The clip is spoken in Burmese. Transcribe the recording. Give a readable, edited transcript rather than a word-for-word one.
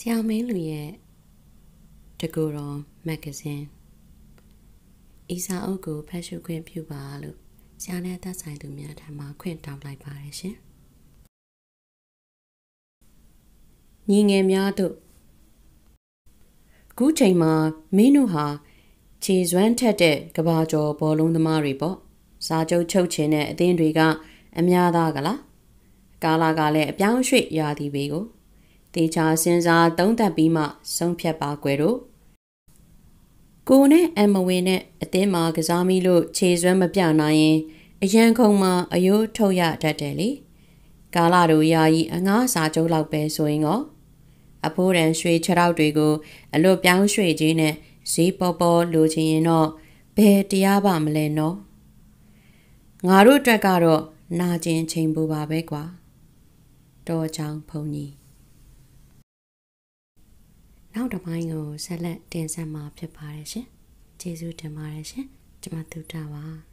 ဆရာမင်းလူရဲ့တကူတော်မဂ္ဂဇင်းဤစာအုပ်ကိုဖတ်ရှုခွင့်ပြုပါလို့ဆရာနဲ့သက်ဆိုင်သူများထံမှခွင့်တောင်းလိုက်ပါတယ်ရှင်ညီငယ်များတို့ခုချိန်မှာမင်းတို့ဟာခြေစွမ်းထက်တဲ့ကဘာကျော်ဘောလုံးသမားတွေပေါ့စာချုပ်ချုပ်ချင်တဲ့အသင်းတွေကအများသားကလားကာလာကလည်းအပြောင်းရွှေ့ရာသီပေကိုတေချာစဉ်းစားသုံးသပ်ပြီးမှဆုံးဖြတ်ပါကွယ်တို့ကိုနဲ့အမဝင်နဲ့အသင်းမှာကစားမိလို့ခြေစွမ်းမပြနိုင်ရင်အရန်ခုံမှာအယိုးထုတ်ရတတ်တယ်လေကာလာတို့ယာယီအငားစာချုပ်လောက်ပဲဆိုရင်ကောအဖိုးတန်ရွှေခြေထောက်တွေကိုအလွတ်ပြောင်းရွှေကြီးနဲ့ဈေးပေါ်ပေါ်လိုချင်ရင်တော့ဘယ်တရားပါမလဲနော်ငါတို့အတွက်ကတော့နာကျင်ချိန်ပူပါပဲကွာတော်ချောင်းဖုန်ကြီးနောက်တစ်ပိုင်းကိုဆက်လက်တင်ဆက်မှာဖြစ်ပါတယ်ရှင်ကျေးဇူးတင်ပါတယ်ရှင်ကျွန်မသူတာပါ